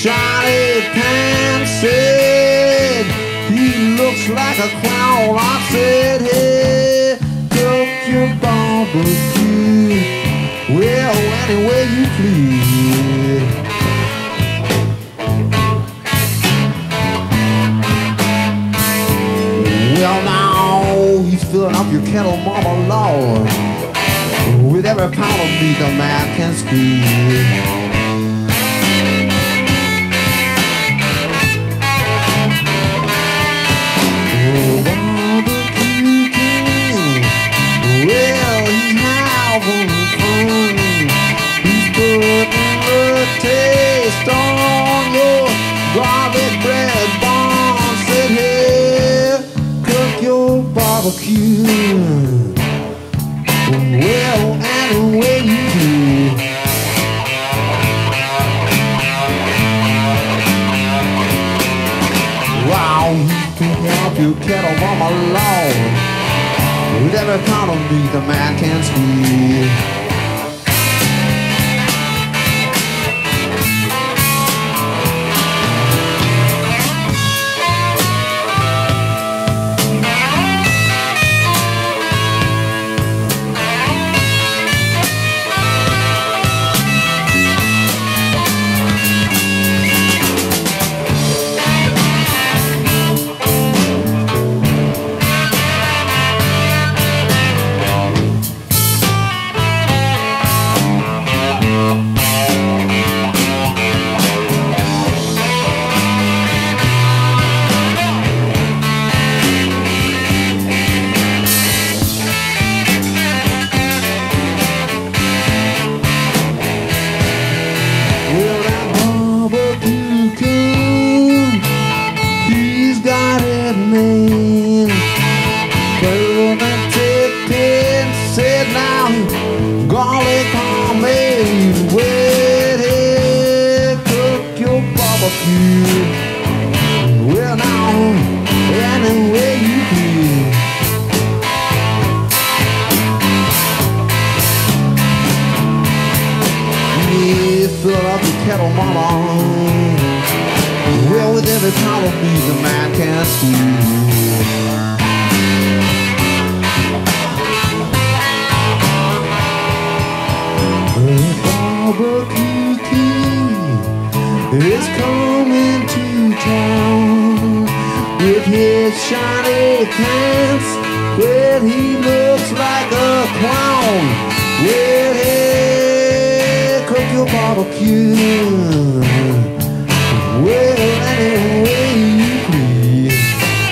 shiny pants said he looks like a clown. I said, hey, cook your barbecue, well, any way you please. Well, now he's filling up your kettle, mama, Lord, with every pound of meat a man can squeeze. Well, he's having fun. He's putting a taste on your garlic bread bun. Said, hey, cook your barbecue, well, any way you do. Wow, he can help you kettle, mama, Lord, with every pound of meat a man can squeeze. Garlic homemade, wet head, cook your barbecue, well now, any way you please. Yeah, fill up the kettle, mama, well, with every pound of meat a man can squeeze. Barbeque is coming to town with his shiny pants. Well, he looks like a clown. Well, hey, cook your barbecue, well, any way you please.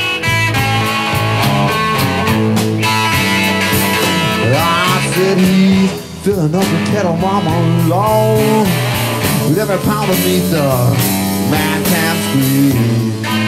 I said he's filling up the kettle, mama, Lord, with every pound of meat the man can squeeze.